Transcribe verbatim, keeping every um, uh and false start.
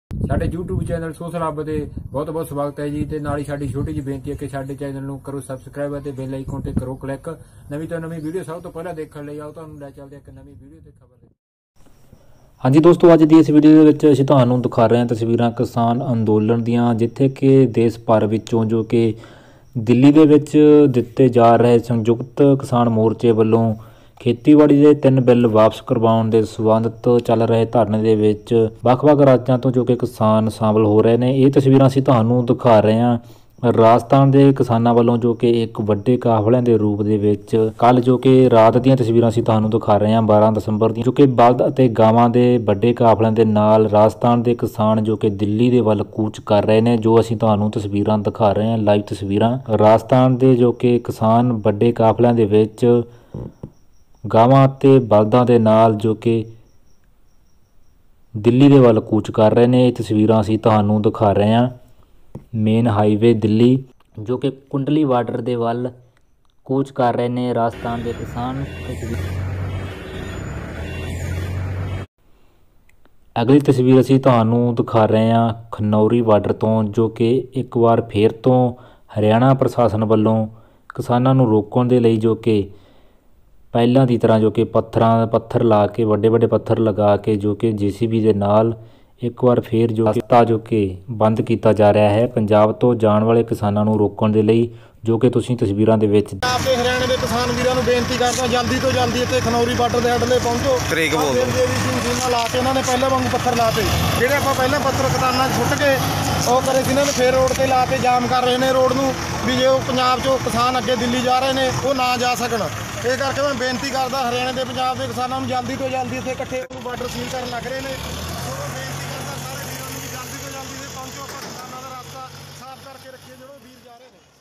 ਸਾਡੇ YouTube channel social ਹੱਬ ਤੇ ਬਹੁਤ ਬਹੁਤ ਸਵਾਗਤ ਹੈ ਜੀ। ਤੇ ਨਾਲ ਹੀ ਸਾਡੀ ਛੋਟੀ ਜਿਹੀ ਬੇਨਤੀ ਹੈ ਕਿ ਸਾਡੇ ਚੈਨਲ ਨੂੰ ਕਰੋ ਸਬਸਕ੍ਰਾਈਬ ਅਤੇ ਬੈਲ ਆਈਕਨ ਤੇ ਕਰੋ ਕਲਿੱਕ। ਨਵੀਂ ਤੋਂ ਨਵੀਂ ਵੀਡੀਓ ਸਭ ਤੋਂ ਪਹਿਲਾਂ ਦੇਖਣ ਲਈ ਆਓ ਤੁਹਾਨੂੰ ਲੈ ਚੱਲਦੇ ਇੱਕ ਨਵੀਂ ਵੀਡੀਓ ਤੇ ਖਬਰ। हाँ जी दोस्तों, अज की इस वीडियो में असीं तुहानूं दिखा रहे हैं तस्वीरां किसान अंदोलन दियां, जिथे कि देश भर विचों जो कि दिल्ली दे विच दिते जा रहे संयुक्त किसान मोर्चे वालों खेतीबाड़ी के तीन बिल वापस करवाउण दे संबंधित चल रहे धरने दे विच वख-वख राज्यां तो जो कि किसान शामिल हो रहे हैं। ये तस्वीरां असीं तुहानूं दिखा रहे हैं राजस्थान के किसानों वालों जो कि एक वड्डे काफले के रूप दे विच कल जो कि रात दीयां तस्वीरां असीं तुहानूं दिखा रहे हैं बारह दसंबर दी, जो कि बलद अते गावां दे वड्डे काफलिਆਂ ਦੇ नाल राजस्थान के किसान जो कि दिल्ली दे वल कूच कर रहे हैं। जो असीं तुहानूं तस्वीरां दिखा रहे हैं लाइव तस्वीरां राजस्थान के जो कि किसान वड्डे काफलिਆਂ ਦੇ विच गावां ते बलदां दे नाल जो कि दिल्ली दे वल कूच कर रहे हैं। ये तस्वीरां असीं तुहानूं दिखा रहे हैं मेन हाईवे दिल्ली जो कि कुंडली बार्डर के वल कूच कर रहे हैं राजस्थान के किसान। अगली तस्वीर असीं तुहानूं दिखा रहे हैं खनौरी बार्डर तो, जो कि एक बार फिर तो हरियाणा प्रशासन वालों किसानों नूं रोकण दे लई जो कि पहलां दी तरह जो कि पत्थरां पत्थर ला के वड्डे वड्डे पत्थर लगा के जो कि जे सी बी दे नाल एक बार फिर जो रस्ता जो कि बंद किया जा रहा है पंजाब तो जाने वाले किसानों को रोकण दे लई, जो कि तुसीं तस्वीरां दे विच हरियाणे के किसान वीरां नूं बेनती करदा जल्दी तो जल्दी इत्थे खनौरी बार्डर दे हडले पहुंचो। तरीक बोल मशीनां ला के इन्होंने पहले वांगू पत्थर लाते जिहड़े आपां पहले पत्थर किसानां सुੱਟ के ਉਹ करे सी, इन्होंने फिर रोड ते ला के जाम कर रहे हैं रोड नूं भी जे ਉਹ पंजाब चों किसान अगे दिल्ली जा रहे हैं वो ना जा सकण। इस करके मैं बेनती करदा हरियाणे के पंजाब के किसानों नूं जल्दी तो जल्दी इत्थे इकट्ठे बार्डर सील करन लग रहे हैं। जल्दी तो जल्दी पहुंचो, ਆਪਾਂ किसानों का रास्ता साफ करके रखिए जो वीर जा रहे हैं।